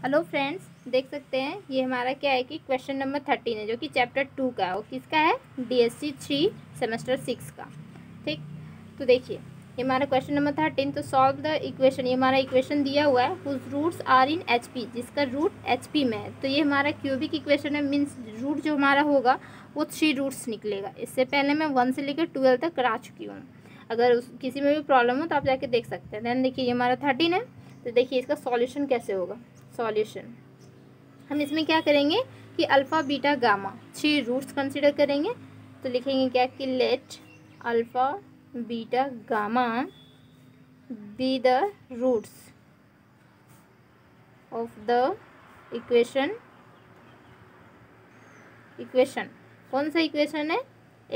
Hello friends, देख सकते हैं ये हमारा क्या है कि क्वेश्चन नंबर 13 है जो कि चैप्टर 2 का है। वो किसका है? DSC 3 सेमेस्टर 6 का। ठीक, तो देखिए ये हमारा क्वेश्चन नंबर 13। तो सॉल्व द इक्वेशन। ये हमारा इक्वेशन दिया हुआ है whose roots are in HP, जिसका रूट HP में है। तो ये हमारा क्यूबिक इक्वेशन है, मीन्स रूट जो हमारा होगा वो 3 रूट्स निकलेगा। इससे पहले मैं 1 से लेकर 12 तक करा चुकी हूँ। अगर किसी में भी प्रॉब्लम हो तो आप जाके देख सकते हैं। देन देखिए ये हमारा 13 है। तो देखिए इसका सॉल्यूशन कैसे होगा। सॉल्यूशन हम इसमें क्या करेंगे कि alpha beta gamma 3 roots consider करेंगे। तो लिखेंगे क्या कि let alpha beta gamma be the roots of the equation कौन सा इक्वेशन है?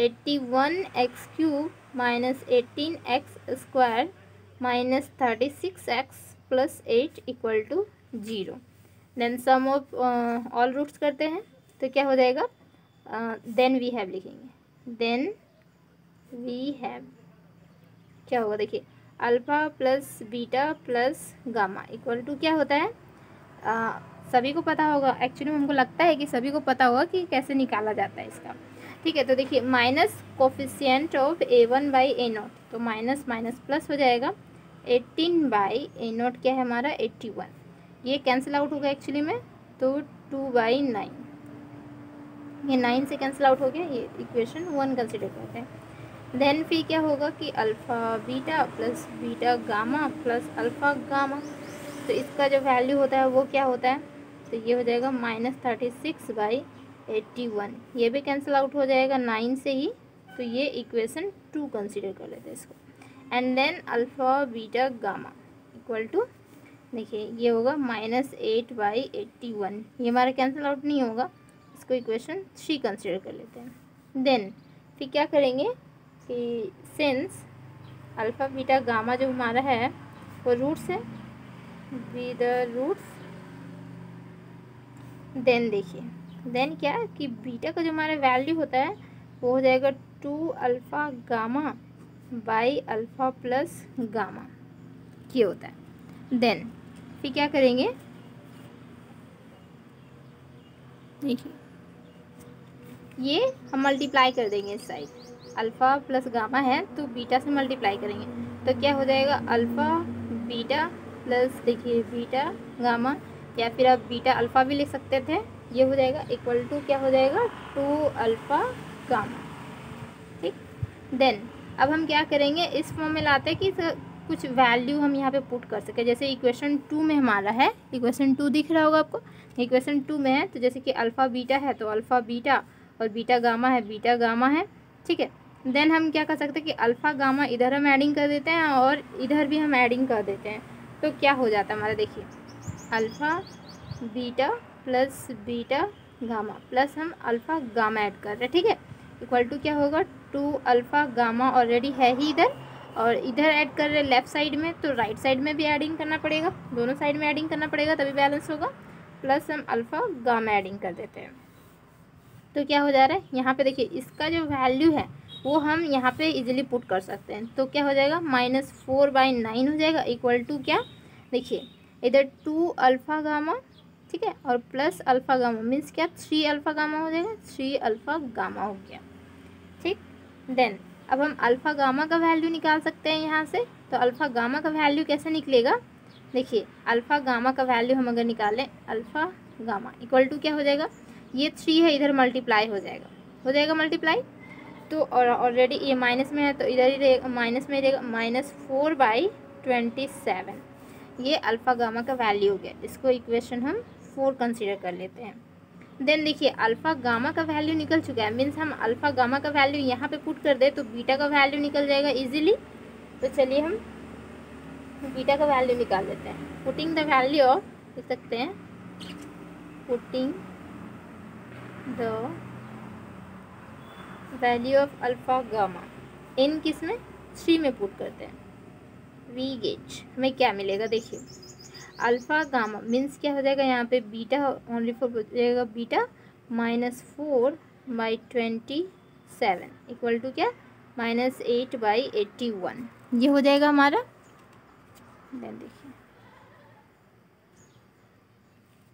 81x³ minus 18x² minus 36x plus 8 equal to 0। Then sum of all roots करते हैं तो क्या हो जाएगा? देन वी हैव लिखेंगे। देन वी हैव क्या होगा? देखिए alpha plus beta plus gamma equal to क्या होता है? सभी को पता होगा, एक्चुअली हमको लगता है कि सभी को पता होगा कि कैसे निकाला जाता है इसका। ठीक है, तो देखिए minus coefficient of A1 by A0, तो माइनस माइनस प्लस हो जाएगा। 18 बाई A0 क्या है हमारा? 81। ये कैंसिल आउट होगा एक्चुअली में, तो 2/9, ये 9 से कैंसिल आउट हो गया। ये इक्वेशन 1 कंसिडर करते हैं। देन फिर क्या होगा कि alpha beta plus beta gamma plus alpha gamma, तो इसका जो वैल्यू होता है वो क्या होता है? तो ये हो जाएगा -36/81। ये भी कैंसिल आउट हो जाएगा 9 से ही, तो ये इक्वेशन 2 कंसिडर कर लेते हैं इसको। And then alpha beta gamma equal to, देखिए ये होगा -8/81। ये हमारा कैंसिल आउट नहीं होगा, इसको इक्वेशन 3 कंसिडर कर लेते हैं। देन फिर क्या करेंगे कि सिंस अल्फ़ा बीटा गामा जो हमारा है वो रूट्स है, बी द रूट्स। देन देखिए देन क्या कि बीटा का जो हमारा वैल्यू होता है वो हो जाएगा 2 alpha gamma by alpha plus gamma ये होता है। देन फिर क्या करेंगे, देखिए ये हम मल्टीप्लाई कर देंगे इस साइड। अल्फ़ा प्लस गामा है तो बीटा से मल्टीप्लाई करेंगे तो क्या हो जाएगा? अल्फ़ा बीटा प्लस देखिए बीटा गामा, या फिर आप बीटा अल्फ़ा भी लिख सकते थे। ये हो जाएगा इक्वल टू क्या हो जाएगा? 2 अल्फ़ा गामा। ठीक, देन अब हम क्या करेंगे, इस फॉर्म में लाते हैं कि कुछ वैल्यू हम यहाँ पे पुट कर सके। जैसे इक्वेशन 2 में हमारा है, इक्वेशन 2 दिख रहा होगा आपको, इक्वेशन 2 में है। तो जैसे कि अल्फ़ा बीटा है तो अल्फ़ा बीटा, और बीटा गामा है बीटा गामा है। ठीक है, देन हम क्या कर सकते हैं कि अल्फ़ा गामा इधर हम एडिंग कर देते हैं और इधर भी हम एडिंग कर देते हैं। तो क्या हो जाता है हमारा? देखिए alpha beta plus beta gamma plus हम अल्फ़ा गामा ऐड कर रहे हैं। ठीक है, इक्वल टू क्या होगा? 2 अल्फ़ा गामा ऑलरेडी है ही इधर, और इधर ऐड कर रहे हैं लेफ़्ट साइड में, तो राइट साइड में भी एडिंग करना पड़ेगा, दोनों साइड में एडिंग करना पड़ेगा तभी बैलेंस होगा। प्लस हम अल्फ़ा गामा एडिंग कर देते हैं। तो क्या हो जा रहा है यहाँ पे? देखिए इसका जो वैल्यू है वो हम यहाँ पे इजीली पुट कर सकते हैं। तो क्या हो जाएगा? -4/9 हो जाएगा इक्वल टू क्या? देखिए इधर 2 अल्फ़ा गामा, ठीक है, और प्लस अल्फ़ा गामा मीन्स क्या? 3 अल्फ़ा गामा हो जाएगा, 3 अल्फ़ा गामा हो गया। ठीक, देन अब हम अल्फ़ा गामा का वैल्यू निकाल सकते हैं यहाँ से। तो अल्फ़ा गामा का वैल्यू कैसे निकलेगा? देखिए अल्फ़ा गामा का वैल्यू हम अगर निकालें, अल्फ़ा गामा इक्वल टू क्या हो जाएगा? ये 3 है, इधर मल्टीप्लाई हो जाएगा मल्टीप्लाई। तो और ऑलरेडी ये माइनस में है तो इधर ही रहेगा, माइनस में रहेगा, -4/27। ये अल्फ़ा गामा का वैल्यू हो गया। इसको इक्वेशन हम 4 कंसिडर कर लेते हैं। देन देखिए अल्फ़ा गामा का वैल्यू निकल चुका है, मीन्स हम अल्फ़ा गामा का वैल्यू यहाँ पे पुट कर दे तो बीटा का वैल्यू निकल जाएगा इजीली। तो चलिए हम बीटा का वैल्यू निकाल लेते हैं। पुटिंग द वैल्यू ऑफ, लिख सकते हैं putting the value of alpha gamma in किस में? 3 में पुट करते हैं। वी गेट हमें क्या मिलेगा? देखिए अल्फ़ा गामा मीन्स क्या हो जाएगा यहाँ पे? बीटा ओनली फॉर हो जाएगा बीटा -4/27 इक्वल टू क्या? -8/81 ये हो जाएगा हमारा। देन देखिए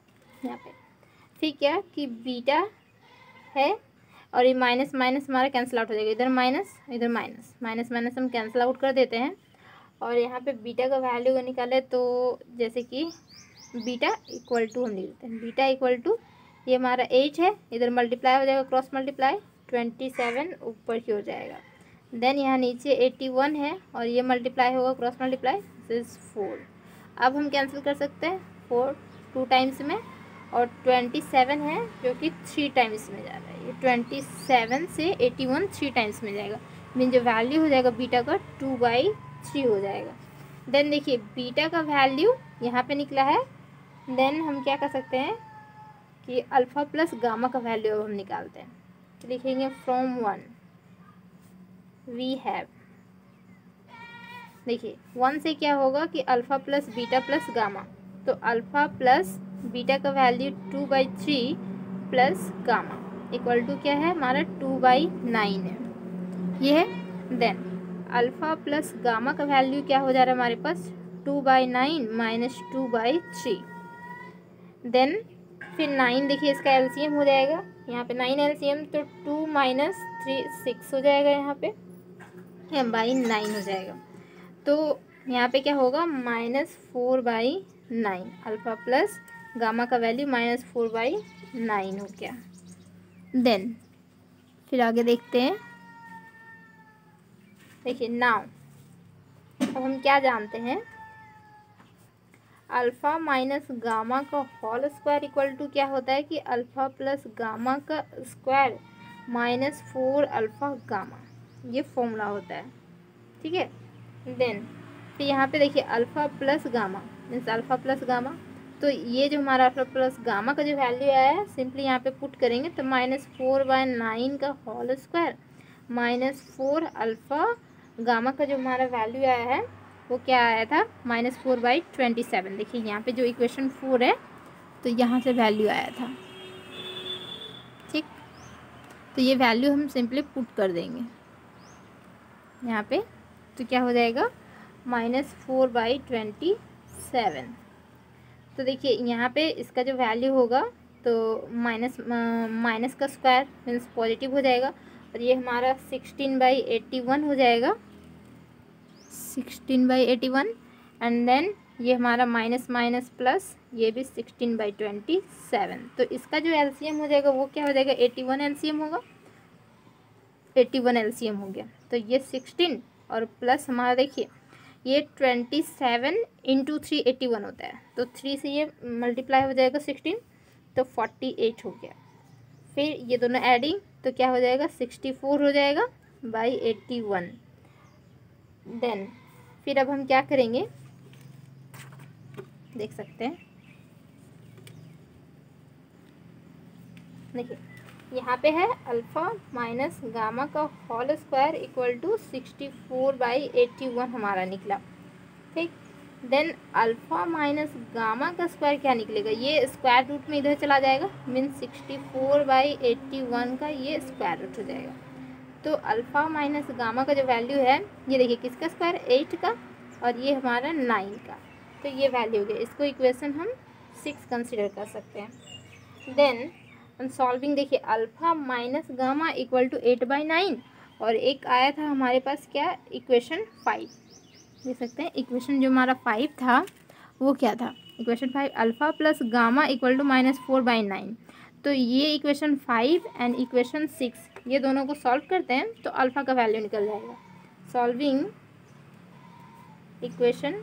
यहाँ पे। फिर क्या कि बीटा है और ये माइनस माइनस हमारा कैंसिल आउट हो जाएगा, इधर माइनस इधर माइनस, माइनस माइनस हम कैंसिल आउट कर देते हैं। और यहाँ पे बीटा का वैल्यू निकाले तो जैसे कि बीटा इक्वल टू हम लिख देते हैं, बीटा इक्वल टू ये हमारा 8 है, इधर मल्टीप्लाई हो जाएगा, क्रॉस मल्टीप्लाई 27 ऊपर की हो जाएगा। देन यहाँ नीचे 81 है और ये मल्टीप्लाई होगा, क्रॉस मल्टीप्लाई दिस 4। अब हम कैंसिल कर सकते हैं 4 2 टाइम्स में, और 27 है जो कि 3 टाइम्स में जा रहा है। ये 27 से 81 3 टाइम्स में जाएगा, मीन जो वैल्यू हो जाएगा बीटा का 2/3 हो जाएगा। देन देखिए बीटा का वैल्यू यहाँ पे निकला है। देन हम क्या कर सकते हैं कि अल्फ़ा प्लस गामा का वैल्यू अब हम निकालते हैं। तो लिखेंगे फ्रॉम 1 वी हैव, देखिए 1 से क्या होगा कि alpha plus beta plus gamma, तो अल्फ़ा प्लस बीटा का value 2/3 plus gamma equal to क्या है हमारा 2/9 है, ये है। देन अल्फ़ा प्लस गामा का वैल्यू क्या हो जा रहा है हमारे पास 2/9 माइनस 2/3। देन फिर 9 देखिए इसका एलसीएम हो जाएगा, यहाँ पे 9 एलसीएम तो 2 माइनस 3 6 हो जाएगा, यहाँ पे 4/9 हो जाएगा। तो यहाँ पे क्या होगा -4/9, अल्फ़ा प्लस गामा का वैल्यू -4/9 हो गया। देन फिर आगे देखते हैं, देखिए नाउ अब हम क्या जानते हैं, अल्फ़ा माइनस गामा का होल स्क्वायर इक्वल टू क्या होता है कि अल्फ़ा प्लस गामा का स्क्वायर -4 अल्फ़ा गामा, ये फॉर्मूला होता है, ठीक है। देन फिर यहाँ पे देखिए alpha plus gamma means alpha plus gamma, तो ये जो हमारा अल्फ़ा प्लस गामा का जो वैल्यू आया है सिंपली यहाँ पे पुट करेंगे तो -4/9 का होल स्क्वायर -4 अल्फ़ा गामा का जो हमारा वैल्यू आया है वो क्या आया था -4/27। देखिए यहाँ पे जो इक्वेशन 4 है तो यहाँ से वैल्यू आया था, ठीक। तो ये वैल्यू हम सिंपली पुट कर देंगे यहाँ पे, तो क्या हो जाएगा -4/27। तो देखिए यहाँ पे इसका जो वैल्यू होगा तो माइनस का स्क्वायर मीन्स पॉजिटिव हो जाएगा, और ये हमारा 16/81 हो जाएगा, 16/81। एंड देन ये हमारा माइनस माइनस प्लस ये भी 16/27। तो इसका जो एलसीएम हो जाएगा वो क्या हो जाएगा 81 एलसीएम होगा, 81 एलसीएम हो गया। तो ये 16 और प्लस हमारा देखिए ये 27 इंटू 3 81 होता है, तो 3 से ये मल्टीप्लाई हो जाएगा 16 तो 48 हो गया। फिर ये दोनों एडिंग तो क्या हो जाएगा 64 हो जाएगा बाई 81। देन फिर अब हम क्या करेंगे देख सकते हैं, देखिए यहाँ पे है अल्फ़ा माइनस गामा का होल स्क्वायर इक्वल टू 64/81 हमारा निकला, ठीक। देन अल्फ़ा माइनस गामा का स्क्वायर क्या निकलेगा, ये स्क्वायर रूट में इधर चला जाएगा, मीन्स 64/81 का ये स्क्वायर रूट हो जाएगा। तो अल्फ़ा माइनस गामा का जो वैल्यू है ये देखिए किसका स्क्वायर 8 का और ये हमारा 9 का, तो ये वैल्यू हो गया। इसको इक्वेशन हम 6 कंसिडर कर सकते हैं। देन सॉल्विंग देखिए alpha minus gamma equal to 8/9, और एक आया था हमारे पास क्या इक्वेशन 5, देख सकते हैं इक्वेशन जो हमारा 5 था वो क्या था, equation 5 alpha plus gamma equal to -4/9। तो ये इक्वेशन 5 एंड इक्वेशन 6 ये दोनों को सॉल्व करते हैं तो अल्फ़ा का वैल्यू निकल जाएगा। सॉल्विंग इक्वेशन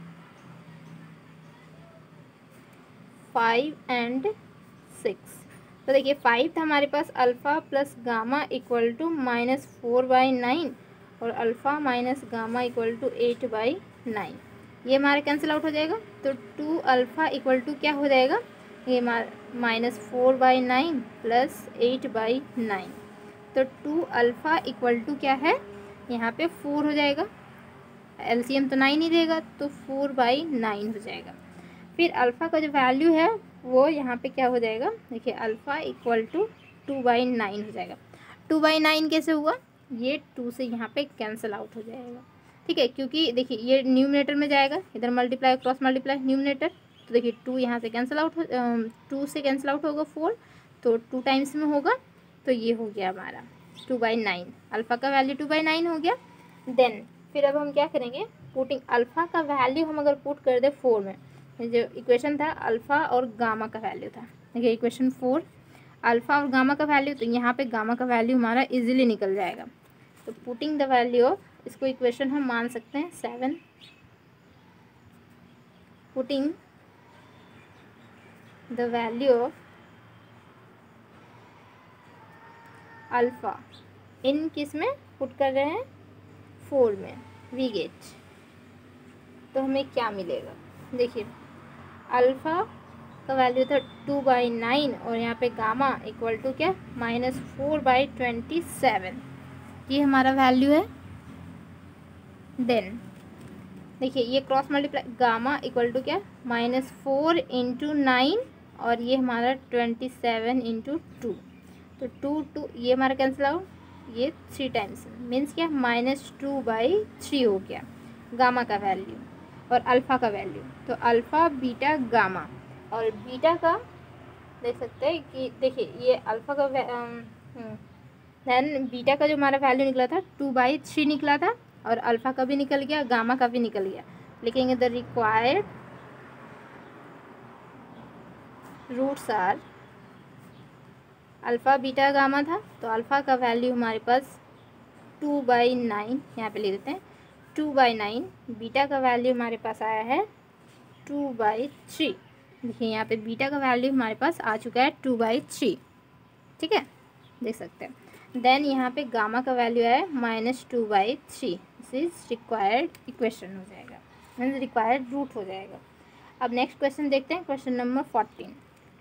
5 एंड 6, तो देखिए 5 था हमारे पास alpha plus gamma equal to -4/9 और alpha minus gamma equal to 8/9, ये हमारा कैंसिल आउट हो जाएगा। तो 2 अल्फ़ा इक्वल टू क्या हो जाएगा, ये -4/9 प्लस 8/9, तो 2 अल्फ़ा इक्वल टू क्या है यहाँ पे 4 हो जाएगा, एलसीएम तो 9 ही देगा तो 4/9 हो जाएगा। फिर अल्फ़ा का जो वैल्यू है वो यहाँ पे क्या हो जाएगा, देखिए अल्फ़ा इक्वल टू 2/9 हो जाएगा। 2/9 कैसे हुआ, ये 2 से यहाँ पे कैंसिल आउट हो जाएगा, ठीक है, क्योंकि देखिए ये न्यूमरेटर में जाएगा, इधर मल्टीप्लाई क्रॉस मल्टीप्लाई न्यूमरेटर, तो देखिए 2 यहाँ से कैंसिल आउट 2 से कैंसिल आउट होगा 4, तो 2 टाइम्स में होगा, तो ये हो गया हमारा 2/9। अल्फ़ा का वैल्यू 2/9 हो गया। देन फिर अब हम क्या करेंगे, पुटिंग अल्फ़ा का वैल्यू हम अगर पुट कर दे 4 में, जो इक्वेशन था अल्फ़ा और गामा का वैल्यू था, देखिए इक्वेशन 4 अल्फ़ा और गामा का वैल्यू, तो यहाँ पे गामा का वैल्यू हमारा इजीली निकल जाएगा। तो पुटिंग द वैल्यू ऑफ, इसको इक्वेशन हम मान सकते हैं 7, putting the value of alpha in किस में पुट कर रहे हैं, 4 में, वी गेट, तो हमें क्या मिलेगा, देखिए अल्फ़ा का वैल्यू था 2/9 और यहाँ पे गामा इक्वल टू क्या, -4/27, ये हमारा वैल्यू है। देन देखिए ये cross multiply, gamma equal to क्या, -4 × 9 और ये हमारा 27 × 2, तो 2 ये हमारा कैंसिल आउट, ये 3 टाइम्स मीन्स क्या, -2/3 हो गया गामा का वैल्यू और अल्फ़ा का वैल्यू। तो अल्फ़ा बीटा गामा, और बीटा का देख सकते हैं कि देखिए ये अल्फ़ा का देन बीटा का जो हमारा वैल्यू निकला था 2/3 निकला था, और अल्फ़ा का भी निकल गया, गामा का भी निकल गया। लिखेंगे the required roots are, alpha beta gamma था, तो अल्फ़ा का वैल्यू हमारे पास 2/9, यहाँ पे लिख देते हैं 2/9, बीटा का वैल्यू हमारे पास आया है 2/3। देखिए यहाँ पे बीटा का वैल्यू हमारे पास आ चुका है 2/3, ठीक है, देख सकते हैं। देन यहाँ पे गामा का वैल्यू है -2/3, दिस इज रिक्वायर्ड इक्वेशन हो जाएगा, मीन्स रिक्वायर्ड रूट हो जाएगा। अब नेक्स्ट क्वेश्चन देखते हैं, क्वेश्चन नंबर 14।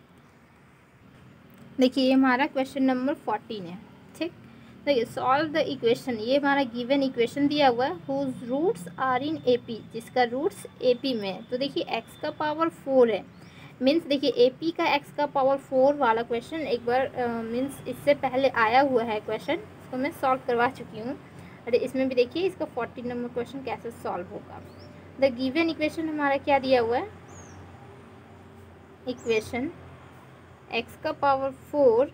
देखिए ये हमारा क्वेश्चन नंबर 14 है, ठीक। देखिए सॉल्व द इक्वेशन, ये हमारा गिवन इक्वेशन दिया हुआ है, whose roots are in AP, जिसका रूट्स AP में है। तो देखिए x का पावर 4 है, मीन्स देखिए AP का x का पावर 4 वाला क्वेश्चन एक बार मीन्स इससे पहले आया हुआ है क्वेश्चन, इसको मैं सॉल्व करवा चुकी हूँ। अरे इसमें भी देखिए इसका 14 नंबर क्वेश्चन कैसे सॉल्व होगा। द गिवन इक्वेशन हमारा क्या दिया हुआ है, इक्वेशन x का पावर 4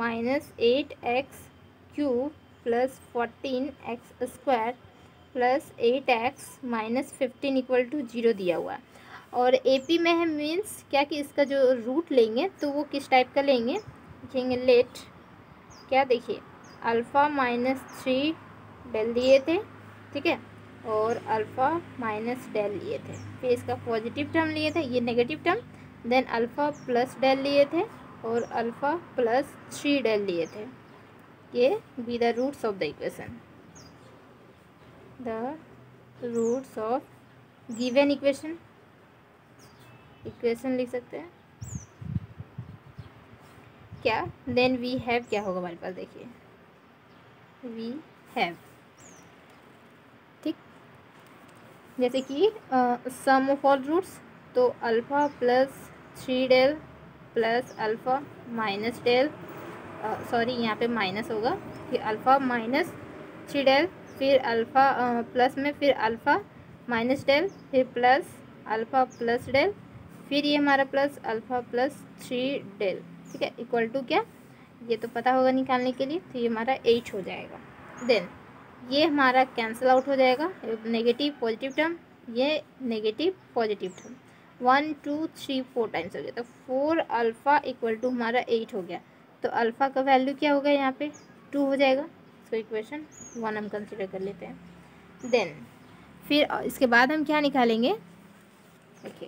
-8x³ + 14x² + 8x - 15 = 0 दिया हुआ है, और AP में है, मीन्स क्या कि इसका जो रूट लेंगे तो वो किस टाइप का लेंगे, लिखेंगे लेट क्या, देखिए अल्फ़ा -3 डेल लिए थे, ठीक है, और अल्फ़ा माइनस डेल लिए थे, फिर इसका पॉजिटिव टर्म लिए थे, ये negative term, then alpha plus del लिए थे और अल्फ़ा +3 डेल लिए थे। ये be the roots of the equation, the roots of given equation, equation लिख सकते हैं क्या, देन वी हैव क्या होगा हमारे पास, देखिए वी हैव, ठीक, जैसे कि सम ऑफ ऑल रूट्स, तो alpha +3 del plus alpha minus del, sorry यहाँ पे माइनस होगा, फिर अल्फ़ा -3 डेल, फिर अल्फ़ा प्लस में फिर अल्फ़ा माइनस डेल, फिर प्लस अल्फ़ा प्लस डेल, फिर ये हमारा प्लस अल्फ़ा +3 डेल, ठीक है, इक्वल टू क्या, ये तो पता होगा निकालने के लिए, तो ये हमारा 8 हो जाएगा। देन ये हमारा कैंसिल आउट हो जाएगा, नेगेटिव पॉजिटिव टर्म, ये नेगेटिव पॉजिटिव टर्म, 1 2 3 4 टाइम्स हो गया, तो 4 अल्फ़ा इक्वल टू हमारा 8 हो गया, तो अल्फ़ा का वैल्यू क्या होगा यहाँ पे 2 हो जाएगा, सो इक्वेशन 1 हम कंसिडर कर लेते हैं। देन फिर इसके बाद हम क्या निकालेंगे, देखिए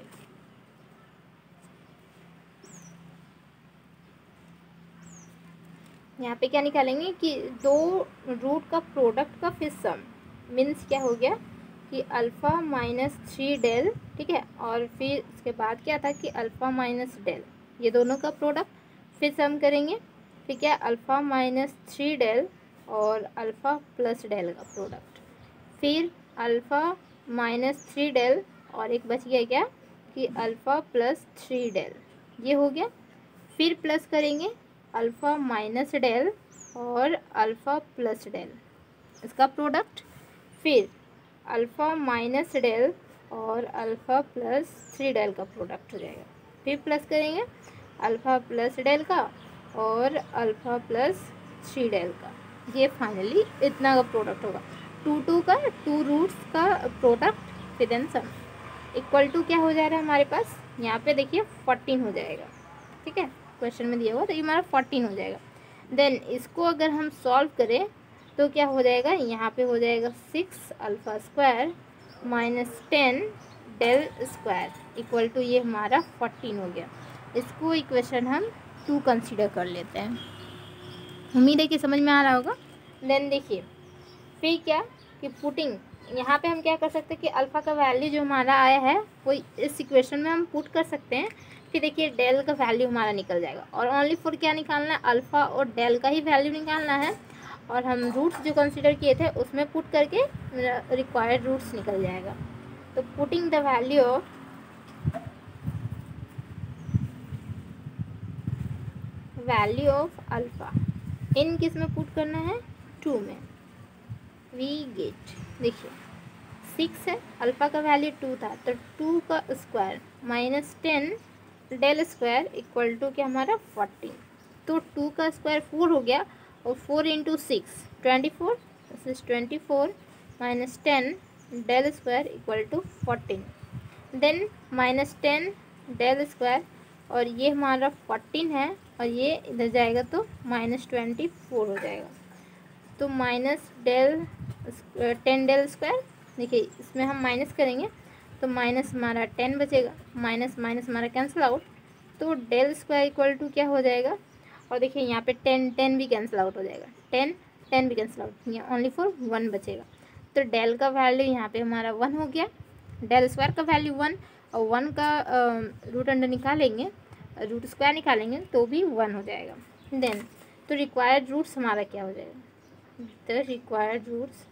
यहाँ पे क्या निकालेंगे कि दो रूट का प्रोडक्ट का फिर सम, मीन्स क्या हो गया कि अल्फ़ा -3 डेल, ठीक है, और फिर उसके बाद क्या था कि अल्फ़ा माइनस डेल, ये दोनों का प्रोडक्ट फिर सम करेंगे, फिर क्या अल्फ़ा -3 डेल और अल्फ़ा प्लस डेल का प्रोडक्ट, फिर अल्फ़ा -3 डेल और एक बच गया क्या कि अल्फ़ा +3 डेल, ये हो गया, फिर प्लस करेंगे अल्फ़ा माइनस डेल और अल्फ़ा प्लस डेल इसका प्रोडक्ट, फिर अल्फ़ा माइनस डेल और अल्फ़ा प्लस 3 डेल का प्रोडक्ट हो जाएगा। फिर प्लस करेंगे अल्फ़ा प्लस डेल का और अल्फ़ा प्लस 3 डेल का, ये फाइनली इतना का प्रोडक्ट होगा। 2 का 2 रूट्स का प्रोडक्ट फिर देन सम इक्वल टू क्या हो जा रहा है हमारे पास, यहाँ पे देखिए 14 हो जाएगा। ठीक है, क्वेश्चन में दिया हुआ तो ये हमारा 14 हो जाएगा। देन इसको अगर हम सॉल्व करें तो क्या हो जाएगा, यहाँ पे हो जाएगा 6 alpha square minus 10 del square equal to ये हमारा 14 हो गया। इसको इक्वेशन हम 2 कंसीडर कर लेते हैं। उम्मीद है कि समझ में आ रहा होगा। देन देखिए फिर क्या कि पुटिंग, यहाँ पे हम क्या कर सकते हैं कि अल्फ़ा का वैल्यू जो हमारा आया है वो इस इक्वेशन में हम पुट कर सकते हैं। फिर देखिए डेल का वैल्यू हमारा निकल जाएगा और ओनली फॉर क्या निकालना है, अल्फ़ा और डेल का ही वैल्यू निकालना है। और हम रूट्स जो कंसीडर किए थे उसमें पुट करके रिक्वायर्ड रूट्स निकल जाएगा। तो putting the value of alpha in किस में पुट करना है, 2 में, वी गेट देखिए 6 है, अल्फ़ा का वैल्यू 2 था तो 2 का square minus 10 del square equal to क्या हमारा 14। तो 2 का स्क्वायर 4 हो गया और 4 into 6 24, this is 24 minus 10 del square equal to 14। Then minus 10 del square और ये हमारा 14 है और ये इधर जाएगा तो माइनस 24 हो जाएगा। तो माइनस 10 डेल स्क्वायर, देखिए इसमें हम माइनस करेंगे तो माइनस हमारा 10 बचेगा, माइनस माइनस हमारा कैंसिल आउट, तो डेल स्क्वायर इक्वल टू क्या हो जाएगा। और देखिए यहाँ पे 10 भी कैंसिल आउट हो जाएगा, 10 भी कैंसिल आउट, यहाँ ओनली फॉर 1 बचेगा। तो डेल का वैल्यू यहाँ पे हमारा 1 हो गया, डेल स्क्वायर का वैल्यू 1 और 1 का रूट अंडर निकालेंगे, रूट स्क्वायर निकालेंगे तो भी 1 हो जाएगा। देन तो रिक्वायर्ड रूट्स हमारा क्या हो जाएगा, the required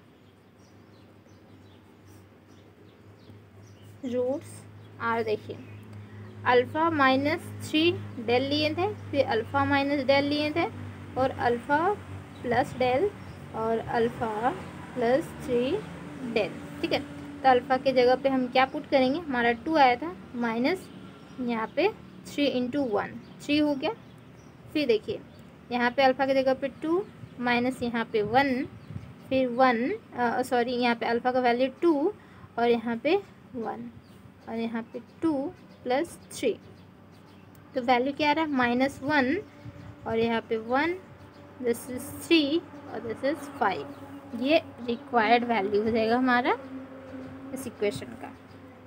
रूट्स आर, देखिए अल्फ़ा माइनस 3 डेल लिए थे, फिर अल्फ़ा माइनस डेल लिए थे और अल्फ़ा प्लस डेल और अल्फ़ा प्लस 3 डेल। ठीक है, तो अल्फ़ा के जगह पे हम क्या पुट करेंगे, हमारा 2 आया था माइनस यहाँ पे 3 इंटू 1 3 हो गया। फिर देखिए यहाँ पे अल्फ़ा की जगह पे 2 माइनस यहाँ पे 1 फिर 1 सॉरी यहाँ पे अल्फ़ा का वैल्यू 2 और यहाँ पे 1 और यहाँ पे 2 प्लस 3, तो वैल्यू क्या आ रहा है -1 और यहाँ पे 1, दिस इज 3 और दिस इज 5। ये रिक्वायर्ड वैल्यू हो जाएगा हमारा इस इक्वेशन का।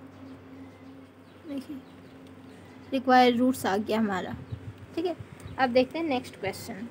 देखिए रिक्वायर्ड रूट्स आ गया हमारा। ठीक है, अब देखते हैं नेक्स्ट क्वेश्चन।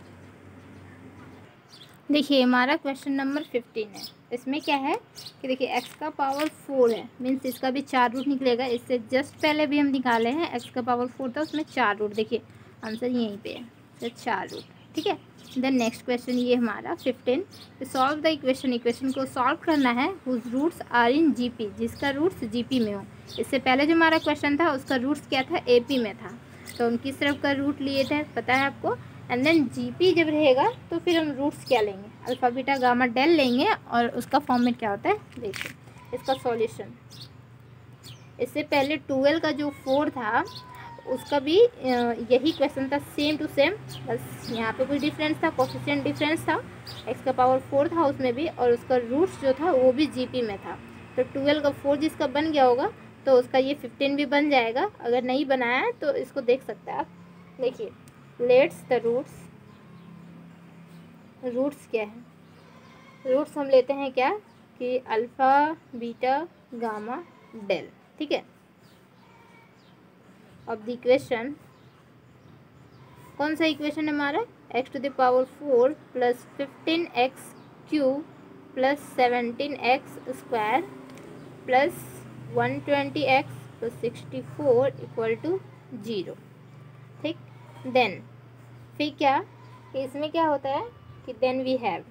देखिए हमारा क्वेश्चन नंबर 15 है। इसमें क्या है कि देखिए x का पावर 4 है, मीन्स इसका भी 4 रूट निकलेगा। इससे जस्ट पहले भी हम निकाले हैं, x का पावर 4 था उसमें 4 रूट, देखिए आंसर यहीं पे है, तो 4 रूट। ठीक है, देन नेक्स्ट क्वेश्चन ये हमारा 15, सॉल्व द इक्वेशन को सॉल्व करना है whose roots are in GP, जिसका रूट्स जीपी में हो। इससे पहले जो हमारा क्वेश्चन था उसका रूट्स क्या था, एपी में था, तो हम किस तरफ का रूट लिए थे पता है आपको। एंड देन जीपी जब रहेगा तो फिर हम रूट्स क्या लेंगे, अल्फ़ा बीटा गामा डेल लेंगे और उसका फॉर्मेट क्या होता है देखिए। इसका सॉल्यूशन, इससे पहले 12 का जो 4 था उसका भी यही क्वेश्चन था, सेम टू सेम, बस यहाँ पे कुछ डिफरेंस था, कोफिशिएंट डिफरेंस था। x का पावर 4 था उसमें भी और उसका रूट्स जो था वो भी जीपी में था। तो 12 का 4 जिसका बन गया होगा तो उसका ये 15 भी बन जाएगा। अगर नहीं बनाया है तो इसको देख सकते हैं आप। देखिए लेट्स द रूट्स क्या है, रूट्स हम लेते हैं क्या कि अल्फ़ा बीटा गामा डेल। ठीक है, अब द इक्वेशन, कौन सा इक्वेशन है हमारा, x to the power 4 plus 15x cube plus 17x square plus 120x plus 64 equal to 0। ठीक, देन फिर क्या कि इसमें क्या होता है कि देन वी हैव,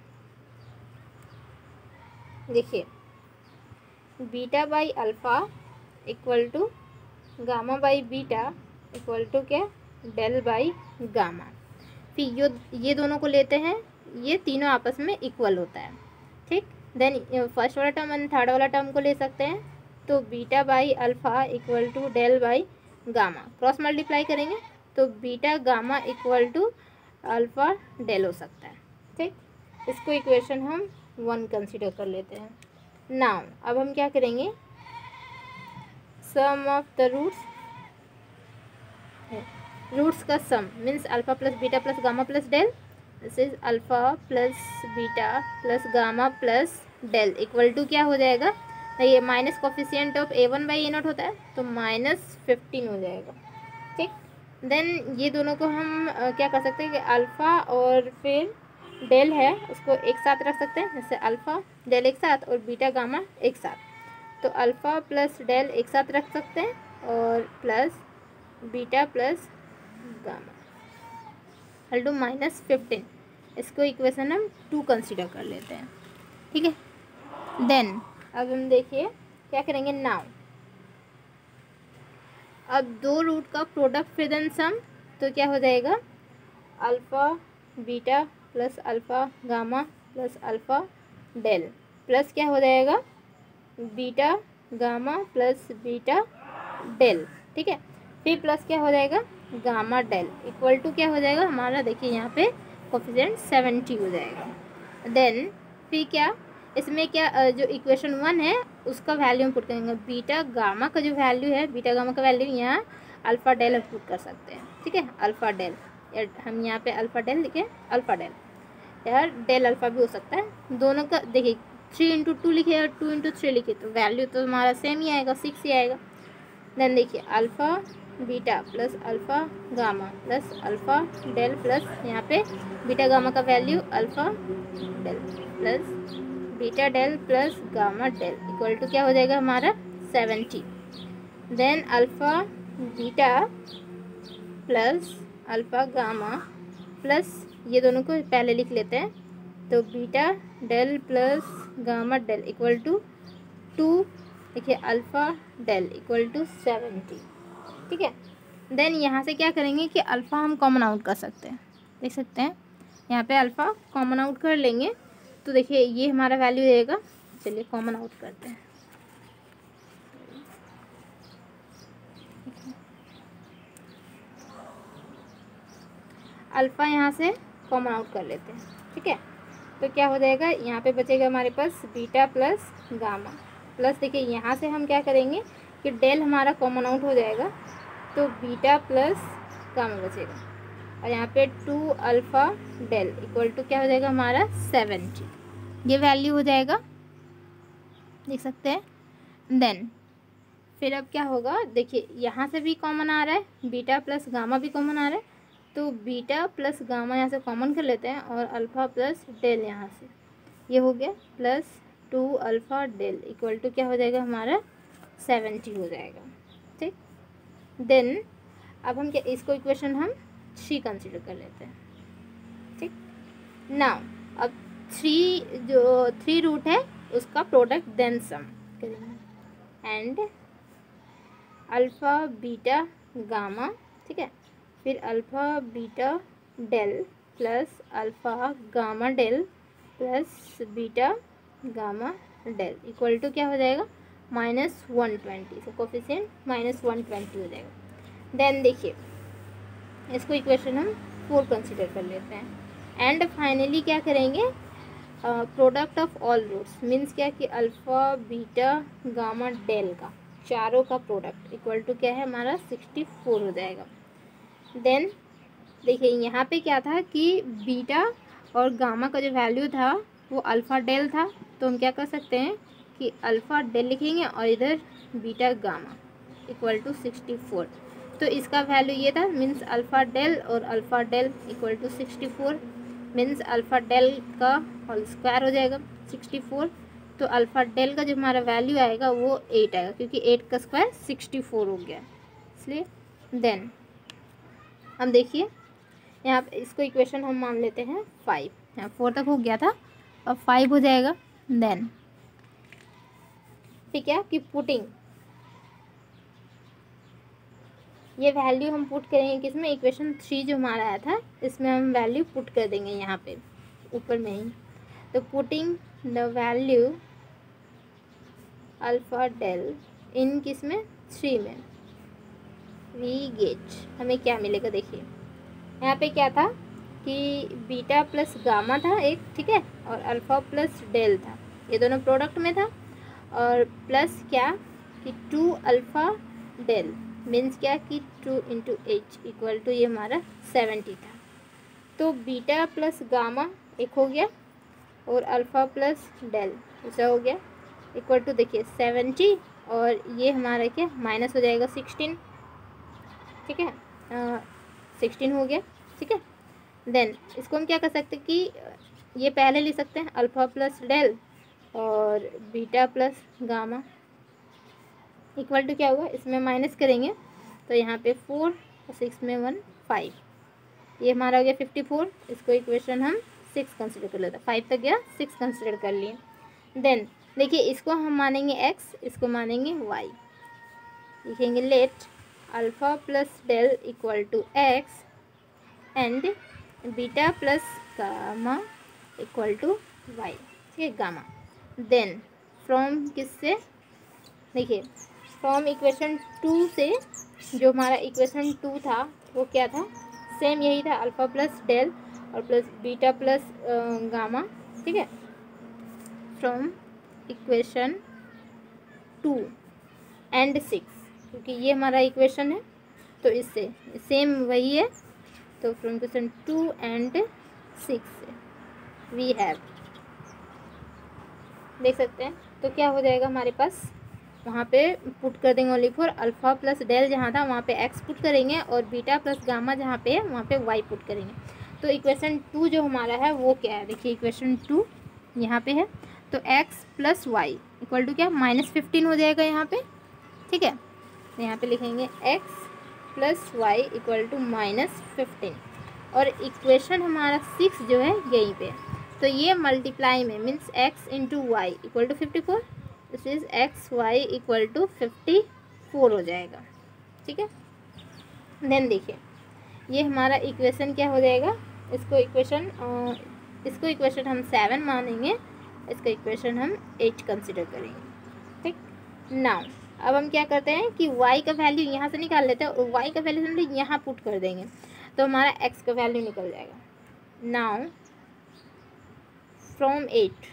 देखिए beta by alpha equal to gamma by beta equal to क्या, डेल बाई गामा। फिर ये दोनों को लेते हैं, ये तीनों आपस में इक्वल होता है। ठीक, देन फर्स्ट वाला टर्म एंड थर्ड वाला टर्म को ले सकते हैं, तो beta by alpha equal to del by gamma, cross multiply करेंगे तो beta gamma equal to alpha del हो सकता है। ठीक, इसको इक्वेशन हम 1 कंसीडर कर लेते हैं। नाउ अब हम क्या करेंगे, सम ऑफ द रूट्स का sum means alpha plus beta plus gamma plus del, this is alpha plus beta plus gamma plus del equal to क्या हो जाएगा, ये minus coefficient of A1 by A0 होता है तो -15 हो जाएगा। ठीक, देन ये दोनों को हम क्या कर सकते हैं कि अल्फ़ा और फिर डेल है उसको एक साथ रख सकते हैं, जैसे अल्फ़ा डेल एक साथ और बीटा गामा एक साथ, तो अल्फ़ा प्लस डेल एक साथ रख सकते हैं और प्लस बीटा प्लस गामा हल टू -15, इसको इक्वेशन हम 2 कंसीडर कर लेते हैं। ठीक है, देन अब हम देखिए क्या करेंगे। नाउ अब दो रूट का प्रोडक्ट फिर देन सम, तो क्या हो जाएगा, alpha beta plus alpha gamma plus alpha del plus क्या हो जाएगा, beta gamma plus beta del. ठीक है, फिर प्लस क्या हो जाएगा, गामा डेल इक्वल टू क्या हो जाएगा हमारा, देखिए यहाँ पे कोफिशिएंट 70 हो जाएगा। देन फिर क्या, इसमें क्या जो इक्वेशन 1 है उसका वैल्यू हम पुट करेंगे, बीटा गामा का जो वैल्यू है, बीटा गामा का वैल्यू यहाँ अल्फ़ा डेल हम पुट कर सकते हैं। ठीक है, अल्फ़ा डेल, हम यहाँ पे अल्फ़ा डेल लिखे, अल्फ़ा डेल यार डेल अल्फ़ा भी हो सकता है, दोनों का देखिए 3 इंटू 2 लिखे और 2 इंटू 3 लिखे तो वैल्यू तो हमारा सेम ही आएगा, 6 ही आएगा। देन देखिए alpha beta plus alpha gamma plus alpha del plus यहाँ पे बीटा गामा का value alpha del plus beta del plus gamma del equal to क्या हो जाएगा हमारा 70। Then alpha beta plus alpha gamma plus ये दोनों को पहले लिख लेते हैं, तो beta del plus gamma del equal to 2, देखिए अल्फ़ा डेल इक्वल टू 70। ठीक है, देन यहाँ से क्या करेंगे कि अल्फ़ा हम कॉमन आउट कर सकते हैं, देख सकते हैं यहाँ पे अल्फ़ा कॉमन आउट कर लेंगे तो देखिए ये हमारा वैल्यू रहेगा, चलिए कॉमन आउट करते हैं। अल्फ़ा यहाँ से कॉमन आउट कर लेते हैं। ठीक है, तो क्या हो जाएगा, यहाँ पे बचेगा हमारे पास बीटा प्लस गामा प्लस, देखिए यहाँ से हम क्या करेंगे कि डेल हमारा कॉमन आउट हो जाएगा तो बीटा प्लस गामा बचेगा और यहाँ पे 2 अल्फ़ा डेल इक्वल टू क्या हो जाएगा हमारा 70, ये वैल्यू हो जाएगा, देख सकते हैं। देन फिर अब क्या होगा, देखिए यहाँ से भी कॉमन आ रहा है, बीटा प्लस गामा भी कॉमन आ रहा है, तो बीटा प्लस गामा यहाँ से कॉमन कर लेते हैं और अल्फ़ा प्लस डेल यहाँ से ये हो गया plus 2 alpha del equal to क्या हो जाएगा हमारा 70 हो जाएगा। ठीक, देन अब हम क्या, इसको इक्वेशन हम 3 कंसीडर कर लेते हैं। ठीक, नाउ अब 3 रूट है उसका प्रोडक्ट देन सम करेंगे एंड अल्फ़ा बीटा गामा, ठीक है, फिर alpha beta del plus alpha gamma del plus beta gamma del equal to क्या हो जाएगा -120, इसका कोफिशिएंट -120 हो जाएगा। देन देखिए इसको इक्वेशन हम 4 कंसीडर कर लेते हैं एंड फाइनली क्या करेंगे, product of all roots means क्या कि अल्फ़ा बीटा गामा डेल का चारों का प्रोडक्ट इक्वल टू क्या है हमारा 64 हो जाएगा। देन देखिए यहाँ पे क्या था कि बीटा और गामा का जो वैल्यू था वो अल्फ़ा डेल था, तो हम क्या कर सकते हैं कि अल्फ़ा डेल लिखेंगे और इधर बीटा गामा इक्वल टू 64, तो इसका वैल्यू ये था मीन्स अल्फ़ा डेल और alpha del equal to 64 means alpha del का होल स्क्वायर हो जाएगा 64, तो अल्फ़ा डेल का जो हमारा वैल्यू आएगा वो 8 आएगा क्योंकि 8 का स्क्वायर 64 हो गया इसलिए। देन हम देखिए यहाँ पे इसको इक्वेशन हम मान लेते हैं 5, यहाँ 4 तक हो गया था अब 5 हो जाएगा। देन ठीक है कि पुटिंग ये वैल्यू हम पुट करेंगे किसमें, इक्वेशन 3 जो हमारा आया था इसमें हम वैल्यू पुट कर देंगे यहाँ पे ऊपर में ही, तो putting the value alpha del in किस में, 3 में, वी गेट हमें क्या मिलेगा। देखिए यहाँ पे क्या था कि बीटा प्लस गामा था एक, ठीक है, और अल्फ़ा प्लस डेल था, ये दोनों प्रोडक्ट में था, और प्लस क्या कि 2 अल्फ़ा डेल मीन्स क्या कि 2 इंटू एच इक्वल टू ये हमारा 70 था। तो बीटा प्लस गामा एक हो गया और अल्फ़ा प्लस डेल दूसरा हो गया इक्वल टू देखिए 70, और ये हमारा क्या माइनस हो जाएगा 16, ठीक है, 16 हो गया, ठीक है। देन इसको हम क्या कर सकते हैं कि ये पहले ले सकते हैं अल्फ़ा प्लस डेल और beta plus gamma equal to क्या होगा, इसमें माइनस करेंगे तो यहाँ पे 4 और 6 में 1 5, ये हमारा हो गया 54। इसको इक्वेशन हम 6 कंसिडर कर लेते हैं, 5 तक गया 6 कंसिडर कर लिए। देन देखिए इसको हम मानेंगे x, इसको मानेंगे y, लिखेंगे let alpha plus del equal to x and beta plus gamma equal to y, ठीक है, गामा। देन फ्रॉम किससे, देखिए फ्रॉम इक्वेशन 2 से, जो हमारा इक्वेशन 2 था वो क्या था, सेम यही था अल्फ़ा प्लस डेल और प्लस बीटा प्लस गामा, ठीक है, फ्रॉम इक्वेशन 2 एंड 6, क्योंकि ये हमारा इक्वेशन है तो इससे सेम वही है, तो from equation 2 and 6 we have, देख सकते हैं। तो क्या हो जाएगा हमारे पास, वहाँ पे पुट कर देंगे only for alpha plus del जहाँ था वहाँ पे x पुट करेंगे और बीटा प्लस गामा जहाँ पे है वहाँ पे y पुट करेंगे। तो इक्वेशन 2 जो हमारा है वो क्या है, देखिए इक्वेशन 2 यहाँ पे है, तो x plus y equal to क्या -15 हो जाएगा यहाँ पे, ठीक है। तो यहाँ पे लिखेंगे x plus y equal to -15, और इक्वेशन हमारा 6 जो है यहीं पे, तो ये मल्टीप्लाई में means x into y equal to 54, this is x y equal to 54 हो जाएगा, ठीक है। देन देखिए ये हमारा इक्वेशन क्या हो जाएगा, इसको इक्वेशन हम 7 मानेंगे, इसका इक्वेशन हम 8 कंसिडर करेंगे, ठीक। नाउ अब हम क्या करते हैं कि y का वैल्यू यहाँ से निकाल लेते हैं और y का वैल्यू हम लोग यहाँ पुट कर देंगे तो हमारा x का वैल्यू निकल जाएगा। नाउ फ्रॉम 8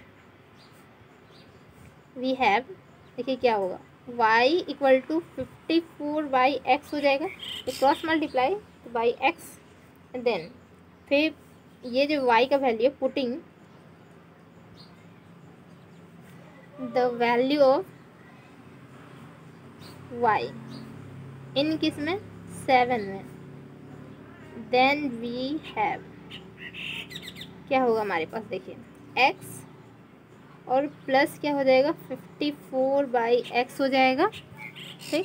वी हैव, देखिए क्या होगा, y equal to 54 by x हो जाएगा, तो cross multiply by x, then फिर ये जो y का वैल्यू है putting the value of y in किस में 7 में, देन वी हैव क्या होगा हमारे पास, देखिए x और प्लस क्या हो जाएगा 54 बाई एक्स हो जाएगा, ठीक,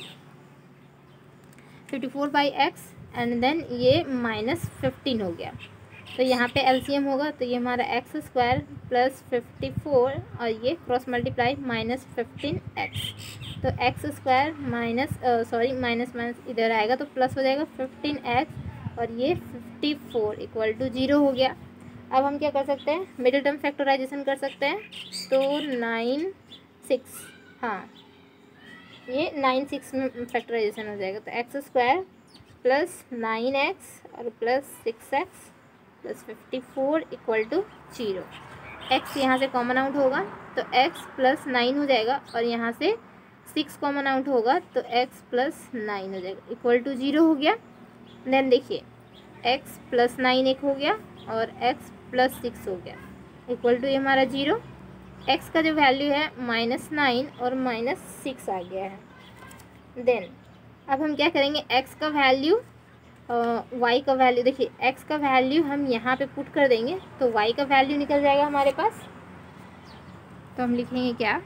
54 बाई एक्स एंड देन ये -15 हो गया, तो यहाँ पे एलसीएम होगा तो ये हमारा एक्स स्क्वायर प्लस 54 और ये क्रॉस मल्टीप्लाई -15x, तो एक्स स्क्वायर माइनस इधर आएगा तो प्लस हो जाएगा 15x और ये 54 इक्वल टू 0 हो गया। अब हम क्या कर सकते हैं, मिडिल टर्म फैक्टराइजेशन कर सकते हैं, तो 9 6, हाँ ये 9 6 में फैक्टराइजेशन हो जाएगा, तो एक्स स्क्वायर प्लस 9x और plus 6x plus 54 equal to 0। x यहाँ से कॉमन आउट होगा तो x प्लस 9 हो जाएगा और यहाँ से 6 कॉमन आउट होगा तो x प्लस 9 हो जाएगा इक्वल टू 0 हो गया। देन देखिए x प्लस 9 एक हो गया और x प्लस 6 हो गया इक्वल टू ये हमारा 0। x का जो वैल्यू है -9 और -6 आ गया है। देन अब हम क्या करेंगे, x का वैल्यू y का वैल्यू, देखिए x का वैल्यू हम यहाँ पे पुट कर देंगे तो y का वैल्यू निकल जाएगा हमारे पास, तो हम लिखेंगे क्या,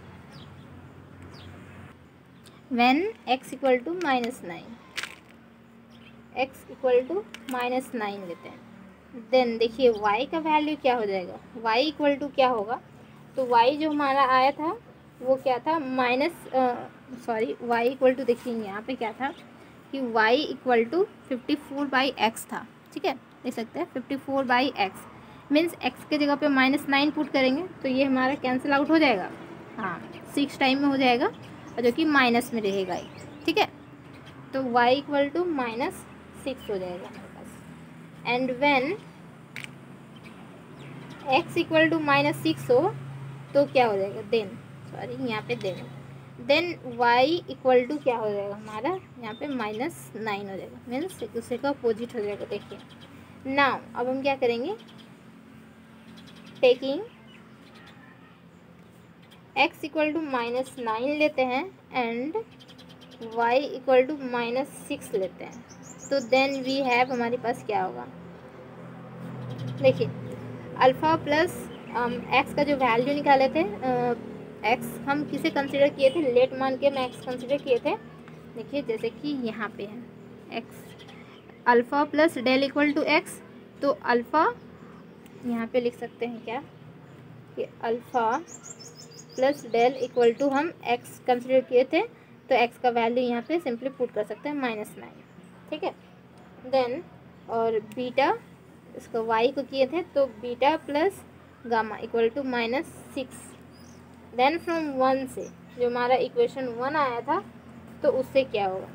when x equal to -9, x equal to -9 लेते हैं। देन देखिए y का वैल्यू क्या हो जाएगा, y इक्वल टू क्या होगा, तो y जो हमारा आया था वो क्या था y इक्वल टू, देखिए यहाँ पे क्या था कि y equal to 54 by x था, ठीक है, देख सकते हैं 54 बाई एक्स मीन्स x के जगह पे -9 पुट करेंगे तो ये हमारा कैंसिल आउट हो जाएगा, हाँ 6 टाइम में हो जाएगा और जो कि माइनस में रहेगा ये, ठीक है। तो y इक्वल टू -6 हो जाएगा हमारे पास। And when x equal to -6 हो तो क्या हो जाएगा, यहाँ पे देन y इक्वल टू क्या हो जाएगा हमारा, यहाँ पे -9 हो जाएगा, मीन्स एक दूसरे का अपोजिट हो जाएगा। देखिए नाउ अब हम क्या करेंगे, टेकिंग x इक्वल टू -9 लेते हैं एंड y इक्वल टू -6 लेते हैं, तो देन वी हैव, हमारे पास क्या होगा, देखिए अल्फ़ा प्लस एक्स का जो वैल्यू निकाले थे, एक्स हम किसे कंसिडर किए थे, लेट मान के हम एक्स कंसिडर किए थे। देखिए जैसे कि यहाँ पे है x, alpha plus del equal to x, तो अल्फ़ा यहाँ पे लिख सकते हैं क्या कि alpha plus del equal to हम एक्स कंसिडर किए थे, तो एक्स का वैल्यू यहाँ पे सिंपली पुट कर सकते हैं -9, ठीक है। देन और बीटा, इसको y को किए थे तो beta plus gamma equal to -6। Then from 1 से जो हमारा इक्वेशन 1 आया था, तो उससे क्या होगा,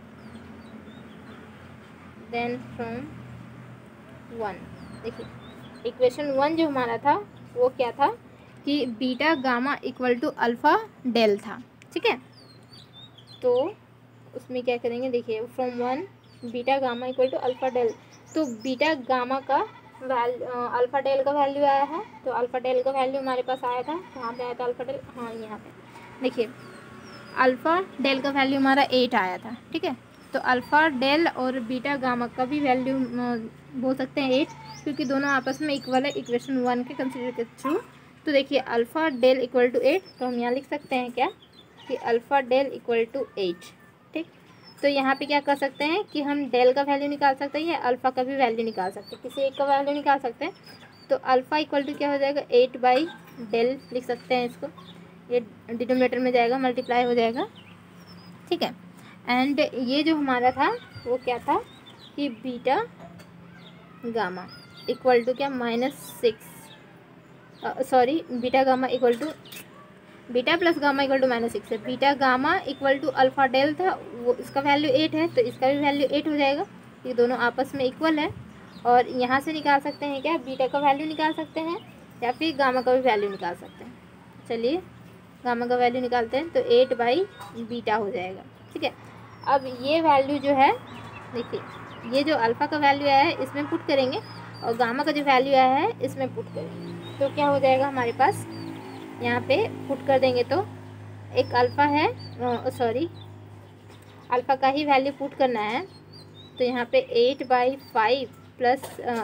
देन फ्रॉम 1, देखिए इक्वेशन 1 जो हमारा था वो क्या था कि beta gamma equal to alpha del था, ठीक है। तो उसमें क्या करेंगे, देखिए from 1 beta gamma equal to alpha del, तो बीटा गामा का अल्फ़ा डेल का वैल्यू आया है, तो अल्फ़ा डेल का वैल्यू हमारे पास आया था, कहाँ पे आया था अल्फ़ा डेल, हाँ यहाँ पे देखिए अल्फ़ा डेल का वैल्यू हमारा 8 आया था, ठीक है। तो अल्फ़ा डेल और बीटा गामा का भी वैल्यू बोल सकते हैं 8, क्योंकि दोनों आपस में इक्वल है इक्वेशन 1 के कंसिडर के थ्रू। तो देखिए अल्फ़ा डेल इक्वल टू 8, तो हम यहाँ लिख सकते हैं क्या कि अल्फ़ा डेल इक्वल टू 8, ठीक। तो यहाँ पे क्या कर सकते हैं कि हम डेल का वैल्यू निकाल सकते हैं या अल्फ़ा का भी वैल्यू निकाल सकते हैं, किसी एक का वैल्यू निकाल सकते हैं। तो अल्फ़ा इक्वल टू क्या हो जाएगा, 8/डेल लिख सकते हैं इसको, ये डिनोमिनेटर में जाएगा, मल्टीप्लाई हो जाएगा, ठीक है। एंड ये जो हमारा था वो क्या था कि बीटा गामा इक्वल टू क्या -6, sorry beta gamma equal to beta plus gamma equal to -6 है। Beta gamma equal to alpha del था, वो इसका वैल्यू 8 है, तो इसका भी वैल्यू 8 हो जाएगा, ये दोनों आपस में इक्वल है। और यहाँ से निकाल सकते हैं क्या, बीटा का वैल्यू निकाल सकते हैं या फिर गामा का भी वैल्यू निकाल सकते हैं। चलिए गामा का वैल्यू निकालते हैं, तो 8/बीटा हो जाएगा, ठीक है। अब ये वैल्यू जो है, देखिए ये जो अल्फ़ा का वैल्यू आया है इसमें पुट करेंगे और गामा का जो वैल्यू आया है इसमें पुट करेंगे, तो क्या हो जाएगा हमारे पास, यहाँ पे पुट कर देंगे तो एक अल्फ़ा है, सॉरी अल्फ़ा का ही वैल्यू पुट करना है, तो यहाँ पे 8/5 प्लस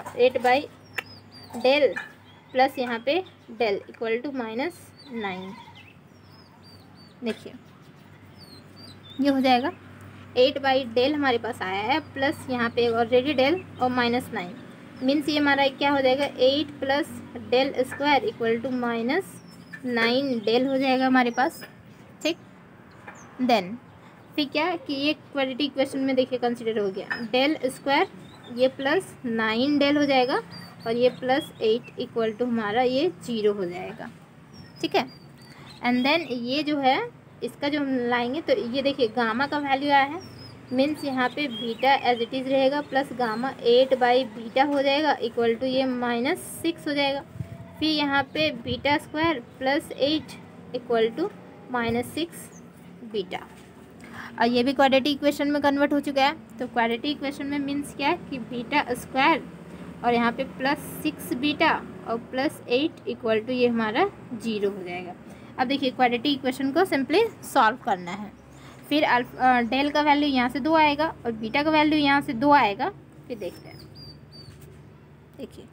8/डेल प्लस यहाँ पे डेल इक्वल टू -9। देखिए ये हो जाएगा 8/डेल हमारे पास आया है, प्लस यहाँ पे ऑलरेडी डेल और -9, मीन्स ये हमारा क्या हो जाएगा, 8 plus del square equal to -9 del हो जाएगा हमारे पास, ठीक। देन फिर क्या कि ये क्वाड्रेटिक इक्वेशन में देखिए कंसिडर हो गया, डेल स्क्वायर ये प्लस 9 डेल हो जाएगा और ये प्लस 8 इक्वल टू हमारा ये 0 हो जाएगा, ठीक है। एंड देन ये जो है इसका जो हम लाएंगे, तो ये देखिए गामा का वैल्यू आया है, मीन्स यहाँ पे बीटा एज इट इज़ रहेगा, प्लस गामा 8/बीटा हो जाएगा इक्वल टू ये -6 हो जाएगा। फिर यहाँ पे beta square plus 8 equal to -6 beta, और ये भी क्वाड्रेटिक इक्वेशन में कन्वर्ट हो चुका है। तो क्वाड्रेटिक इक्वेशन में मीन्स क्या है कि बीटा स्क्वायर और यहाँ पे +6 बीटा और +8 इक्वल टू ये हमारा 0 हो जाएगा। अब देखिए क्वाड्रेटिक इक्वेशन को सिंपली सॉल्व करना है, फिर डेल का वैल्यू यहाँ से 2 आएगा और बीटा का वैल्यू यहाँ से 2 आएगा, फिर देखते हैं। देखिए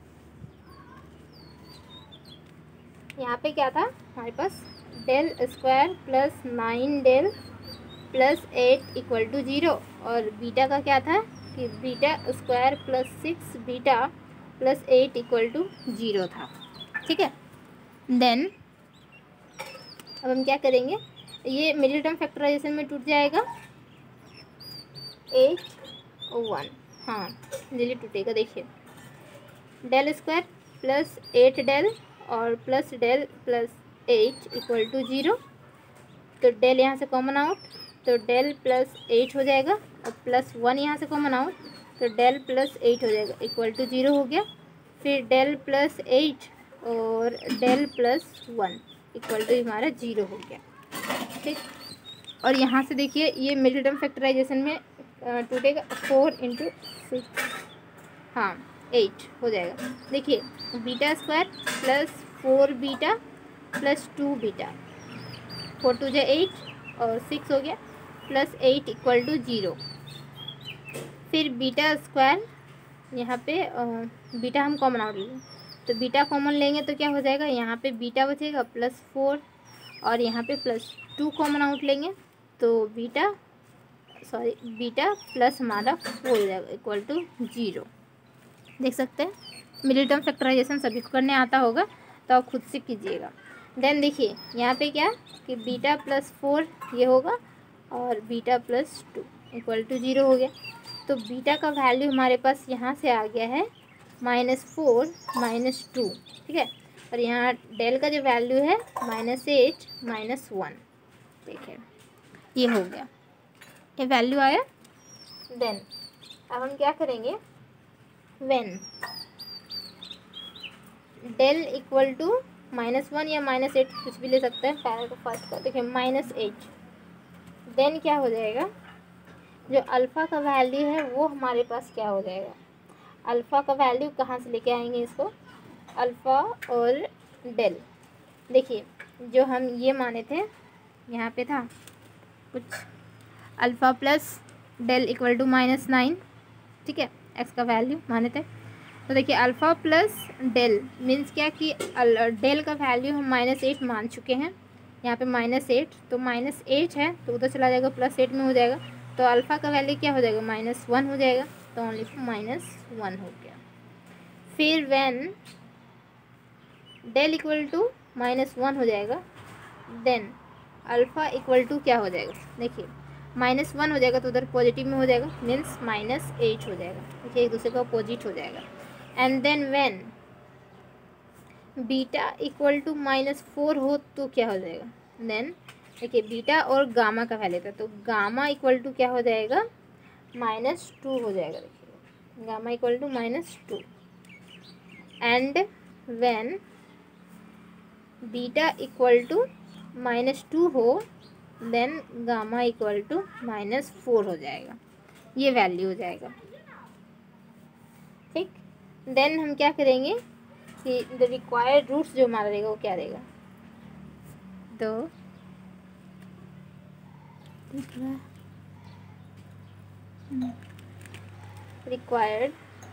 यहाँ पे क्या था हमारे पास, del square plus 9 del plus 8 equal to 0, और बीटा का क्या था कि beta square plus 6 beta plus 8 equal to 0 था, ठीक है। देन अब हम क्या करेंगे, ये मिडिल टर्म फैक्टराइजेशन में टूट जाएगा, 8 और 1, हाँ जल्दी टूटेगा। देखिए डेल स्क्वायर प्लस 8 डेल और plus del plus 8 equal to 0, तो डेल यहाँ से कॉमन आउट, तो डेल प्लस 8 हो जाएगा, और प्लस 1 यहाँ से कॉमन आउट, तो डेल प्लस 8 हो जाएगा इक्वल टू 0 हो गया। फिर डेल प्लस 8 और डेल प्लस 1 इक्वल टू हमारा 0 हो गया। ठीक, और यहाँ से देखिए ये मिडिल टर्म फैक्टराइजेशन में टूटेगा 4 × 6, हाँ 8 हो जाएगा। देखिए beta square plus 4 beta plus 2 beta, 4 2 जा 8 और 6 हो गया, प्लस 8 इक्वल टू 0। फिर बीटा स्क्वायर यहाँ पे बीटा हम कॉमन आउट लेंगे, तो बीटा कॉमन लेंगे तो क्या हो जाएगा, यहाँ पे बीटा बचेगा प्लस 4 और यहाँ पे प्लस 2 कॉमन आउट लेंगे तो बीटा प्लस हमारा 4 हो जाएगा इक्वल टू 0। देख सकते हैं मिडिल टर्म फैक्टराइजेशन सभी को करने आता होगा, तो आप खुद से कीजिएगा। देन देखिए यहाँ पे क्या कि बीटा प्लस 4 ये होगा और बीटा प्लस 2 इक्वल टू 0 हो गया। तो बीटा का वैल्यू हमारे पास यहाँ से आ गया है -4 -2, ठीक है। और यहाँ डेल का जो वैल्यू है -8 -1, देखिए ये हो गया, ये वैल्यू आया। देन अब हम क्या करेंगे, व्हेन डेल इक्वल टू -1 या -8 कुछ भी ले सकते हैं, पहले तो फर्स्ट का देखिए -8, देन क्या हो जाएगा, जो अल्फ़ा का वैल्यू है वो हमारे पास क्या हो जाएगा, अल्फ़ा का वैल्यू कहाँ से लेके आएंगे इसको, अल्फ़ा और डेल। देखिए जो हम ये माने थे यहाँ पे था कुछ alpha plus del equal to -9, ठीक है, एक्स का वैल्यू माने थे। तो देखिए अल्फ़ा प्लस डेल मीन्स क्या कि डेल का वैल्यू हम -8 मान चुके हैं, यहाँ पे -8, तो -8 है तो उधर चला जाएगा +8 में हो जाएगा, तो अल्फ़ा का वैल्यू क्या हो जाएगा -1 हो जाएगा, तो ओनली -1 हो गया। फिर व्हेन डेल इक्वल टू -1 हो जाएगा, देन अल्फ़ा इक्वल टू क्या हो जाएगा, देखिए -1 हो जाएगा तो उधर पॉजिटिव में हो जाएगा मीन्स -8 हो जाएगा, देखिए एक दूसरे का अपोजिट हो जाएगा। And then when beta equal to -4 हो तो क्या हो जाएगा, देन देखिए बीटा और गामा का वैल्यू था, तो गामा इक्वल टू क्या हो जाएगा -2 हो जाएगा, देखिए gamma equal to -2। And when beta equal to -2 हो देन गामा इक्वल टू -4 हो जाएगा, ये वैल्यू हो जाएगा। ठीक, देन हम क्या करेंगे कि द रिक्वायर्ड रूट्स जो हमारा रहेगा वो क्या रहेगा, तो रिक्वायर्ड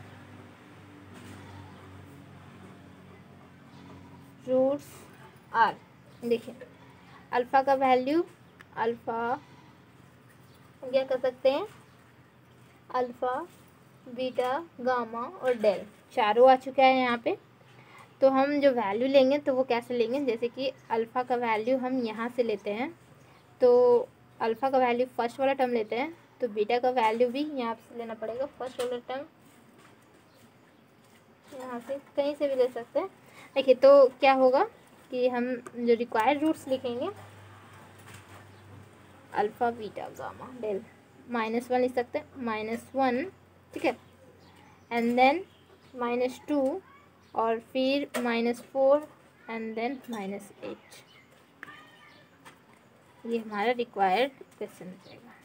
रूट्स आर, देखिए अल्फ़ा का वैल्यू, अल्फ़ा हम क्या कर सकते हैं, अल्फ़ा बीटा गामा और डेल चारों आ चुका है यहाँ पे। तो हम जो वैल्यू लेंगे तो वो कैसे लेंगे, जैसे कि अल्फ़ा का वैल्यू हम यहाँ से लेते हैं, तो अल्फ़ा का वैल्यू फर्स्ट वाला टर्म लेते हैं, तो बीटा का वैल्यू भी यहाँ से लेना पड़ेगा, फर्स्ट वाला टर्म यहाँ से कहीं से भी ले सकते हैं। देखिए तो क्या होगा कि हम जो रिक्वायर्ड रूट्स लिखेंगे, अल्फ़ा बीटा गामा डेल -1 लिख सकते हैं, -1, ठीक है, एंड देन -2 और फिर -4 एंड देन -8, ये हमारा रिक्वायर्ड क्वेश्चन हो जाएगा।